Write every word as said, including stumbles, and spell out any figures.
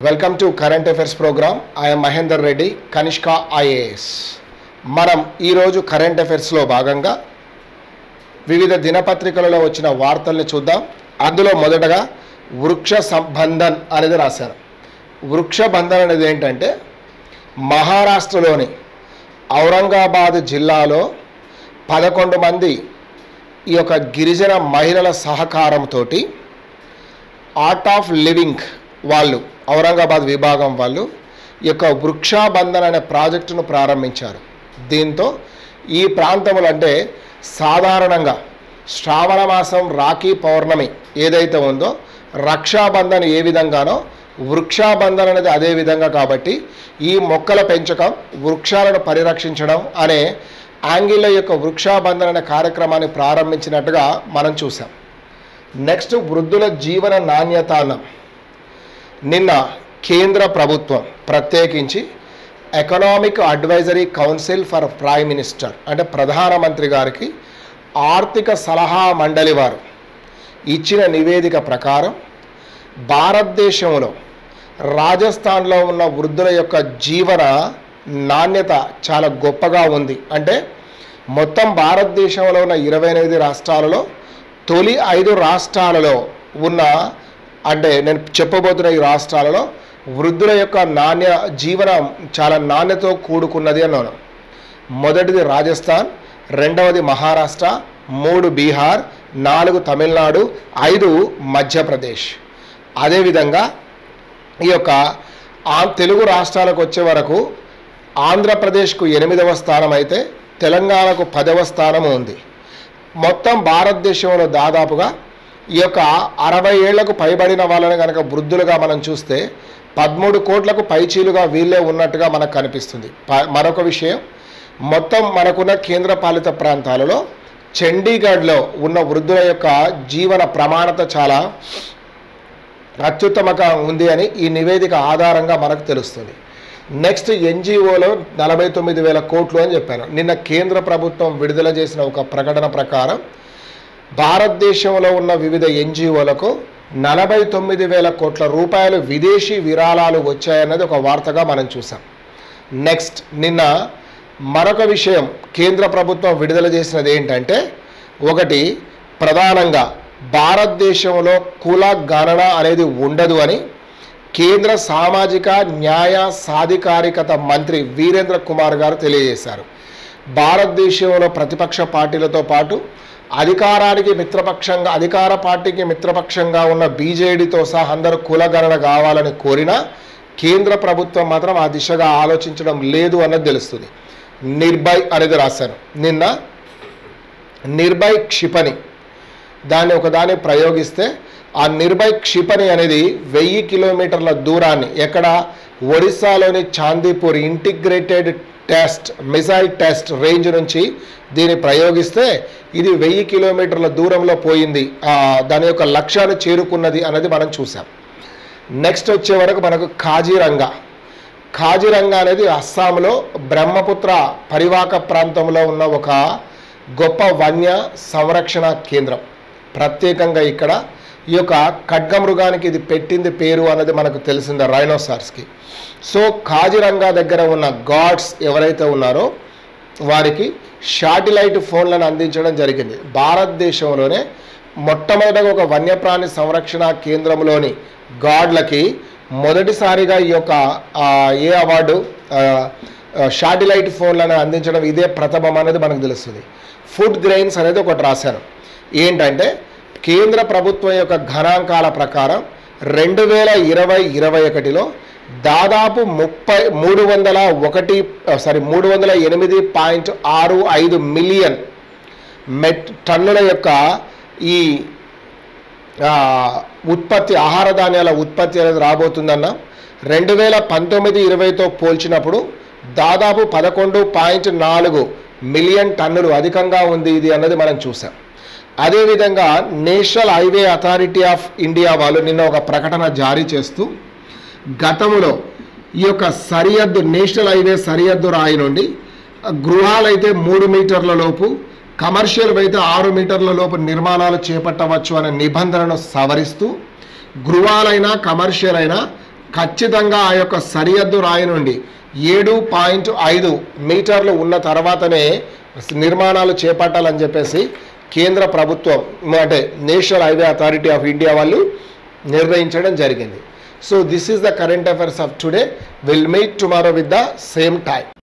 Welcome to current affairs program. I'm Mahender Reddy, Kanishka IAS. మనం ఈరోజు current అఫైర్స్లో భాగంగా వివిధ దినపత్రికలలో వచ్చిన వార్తల్ని చూద్దాం. అందులో మొదటగా వృక్ష సంబంధన్ అనేది రాశారు. వృక్ష బంధన్ అనేది ఏంటంటే మహారాష్ట్రలోని ఔరంగాబాద్ జిల్లాలో పదకొండు మంది ఈ యొక్క గిరిజన మహిళల సహకారంతో ఆర్ట్ ఆఫ్ లివింగ్ వాళ్ళు, ఔరంగాబాద్ విభాగం వాళ్ళు ఈ యొక్క వృక్షాబంధన్ అనే ప్రాజెక్టును ప్రారంభించారు. దీంతో ఈ ప్రాంతములు అంటే సాధారణంగా శ్రావణ మాసం రాఖీ పౌర్ణమి ఏదైతే ఉందో రక్షాబంధన్ ఏ విధంగానో వృక్షాబంధన్ అనేది అదే విధంగా, కాబట్టి ఈ మొక్కల పెంచకం, వృక్షాలను పరిరక్షించడం అనే యాంగిల్లో యొక్క వృక్షాబంధన్ అనే కార్యక్రమాన్ని ప్రారంభించినట్టుగా మనం చూసాం. నెక్స్ట్ వృద్ధుల జీవన నాణ్యత అన్నం. నిన్న కేంద్ర ప్రభుత్వం ప్రత్యేకించి economic advisory council for prime minister అంటే ప్రధానమంత్రి గారికి ఆర్థిక సలహా మండలి వారు ఇచ్చిన నివేదిక ప్రకారం భారతదేశంలో రాజస్థాన్లో ఉన్న వృద్ధుల యొక్క జీవన నాణ్యత చాలా గొప్పగా ఉంది. అంటే మొత్తం భారతదేశంలో ఉన్న ఇరవై ఎనిమిది రాష్ట్రాలలో తొలి ఐదు రాష్ట్రాలలో ఉన్న అంటే నేను చెప్పబోతున్న ఈ రాష్ట్రాలలో వృద్ధుల యొక్క నాణ్య జీవనం చాలా నాణ్యతతో కూడుకున్నది అన్నాను. మొదటిది రాజస్థాన్, రెండవది మహారాష్ట్ర, మూడు బీహార్, నాలుగు తమిళనాడు, ఐదు మధ్యప్రదేశ్. అదేవిధంగా ఈ యొక్క ఆ తెలుగు రాష్ట్రాలకు వచ్చే వరకు ఆంధ్రప్రదేశ్కు ఎనిమిదవ స్థానం అయితే తెలంగాణకు పదవ స్థానం ఉంది. మొత్తం భారతదేశంలో దాదాపుగా ఈ యొక్క అరవై ఏళ్లకు పైబడిన వాళ్ళని కనుక వృద్ధులుగా మనం చూస్తే పదమూడు కోట్లకు పైచీలుగా వీళ్ళే ఉన్నట్టుగా మనకు కనిపిస్తుంది. మరొక విషయం, మొత్తం మనకున్న కేంద్రపాలిత ప్రాంతాలలో చండీగఢ్లో ఉన్న వృద్ధుల యొక్క జీవన ప్రమాణత చాలా అత్యుత్తమంగా ఉంది అని ఈ నివేదిక ఆధారంగా మనకు తెలుస్తుంది. నెక్స్ట్ ఎన్జిఓలో నలభై తొమ్మిది వేల కోట్లు అని చెప్పాను. నిన్న కేంద్ర ప్రభుత్వం విడుదల చేసిన ఒక ప్రకటన ప్రకారం భారతదేశంలో ఉన్న వివిధ ఎన్జిఓలకు నలభై తొమ్మిది వేల కోట్ల రూపాయలు విదేశీ విరాళాలు వచ్చాయన్నది ఒక వార్తగా మనం చూసాం. నెక్స్ట్ నిన్న మరొక విషయం కేంద్ర ప్రభుత్వం విడుదల చేసినది ఏంటంటే, ఒకటి ప్రధానంగా భారతదేశంలో కుల గణన అనేది ఉండదు అని కేంద్ర సామాజిక న్యాయ సాధికారికత మంత్రి వీరేంద్ర కుమార్ గారు తెలియజేశారు. భారతదేశంలో ప్రతిపక్ష పార్టీలతో పాటు అధికారానికి మిత్రపక్షంగా అధికార పార్టీకి మిత్రపక్షంగా ఉన్న బీజేడీతో సహా అందరూ కులగణన కావాలని కోరినా కేంద్ర ప్రభుత్వం మాత్రం ఆ దిశగా ఆలోచించడం లేదు అన్నది తెలుస్తుంది. నిర్భయ్ అనేది రాశాను. నిన్న నిర్భయ్ క్షిపణి దాన్ని ఒకదాన్ని ప్రయోగిస్తే ఆ నిర్భయ్ క్షిపణి అనేది వెయ్యి కిలోమీటర్ల దూరాన్ని ఎక్కడ ఒడిస్సాలోని Chandipur integrated test missile test range నుంచి దీన్ని ప్రయోగిస్తే ఇది వెయ్యి కిలోమీటర్ల దూరంలో పోయింది, దాని యొక్క లక్ష్యాన్ని చేరుకున్నది అనేది మనం చూసాం. నెక్స్ట్ వచ్చే వరకు మనకు కాజీరంగా కాజీరంగా అనేది అస్సాంలో బ్రహ్మపుత్ర పరివాహక ప్రాంతంలో ఉన్న ఒక గొప్ప వన్య సంరక్షణ కేంద్రం. ప్రత్యేకంగా ఇక్కడ ఈ యొక్క ఖడ్గమృగానికి ఇది పెట్టింది పేరు అన్నది మనకు తెలిసిందే, రైనోసార్స్కి. సో కాజిరంగా దగ్గర ఉన్న గార్డ్స్ ఎవరైతే ఉన్నారో వారికి శాటిలైట్ ఫోన్లను అందించడం జరిగింది. భారతదేశంలోనే మొట్టమొదటిగా ఒక వన్యప్రాణి సంరక్షణ కేంద్రంలోని గార్డ్లకి మొదటిసారిగా ఈ యొక్క ఏ అవార్డు శాటిలైట్ ఫోన్లను అందించడం ఇదే ప్రథమం అనేది మనకు తెలుస్తుంది. ఫుడ్ గ్రెయిన్స్ అనేది ఒకటి రాశాను. ఏంటంటే కేంద్ర ప్రభుత్వం యొక్క గణాంకాల ప్రకారం రెండు వేల ఇరవై ఇరవై ఒకటిలో దాదాపు ముప్పై మూడు వందల ఒకటి సారీ మూడు వందల ఎనిమిది పాయింట్ ఆరు ఐదు మిలియన్ మెట్ టన్నుల యొక్క ఈ ఉత్పత్తి ఆహార ధాన్యాల ఉత్పత్తి అనేది రాబోతుందన్న రెండు వేల పంతొమ్మిది ఇరవైతో పోల్చినప్పుడు దాదాపు పదకొండు పాయింట్ నాలుగు మిలియన్ టన్నులు అధికంగా ఉంది ఇది అన్నది మనం చూసాం. అదేవిధంగా national highway authority of India వాళ్ళు నిన్న ఒక ప్రకటన జారీ చేస్తూ గతంలో ఈ యొక్క సరిహద్దు నేషనల్ హైవే సరిహద్దు రాయి నుండి గృహాలైతే మూడు మీటర్ల లోపు, కమర్షియల్ అయితే ఆరు మీటర్ల లోపు నిర్మాణాలు చేపట్టవచ్చు అనే నిబంధనను సవరిస్తూ గృహాలైనా కమర్షియల్ అయినా ఖచ్చితంగా ఆ యొక్క సరిహద్దు రాయి నుండి ఏడు పాయింట్ ఐదు మీటర్లు ఉన్న తర్వాతనే నిర్మాణాలు చేపట్టాలని చెప్పేసి కేంద్ర ప్రభుత్వం అంటే national highway authority of India వాళ్ళు నిర్ణయించడం జరిగింది. So this is the current affairs of today. Will meet tomorrow with the same time.